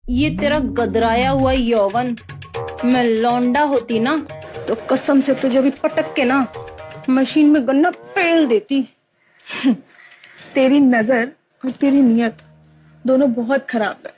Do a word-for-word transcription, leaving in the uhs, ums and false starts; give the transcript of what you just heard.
ये तेरा गदराया हुआ यौवन, मैं लौंडा होती ना तो कसम से तुझे भी पटक के ना मशीन में गन्ना पेल देती। तेरी नजर और तेरी नियत दोनों बहुत खराब है।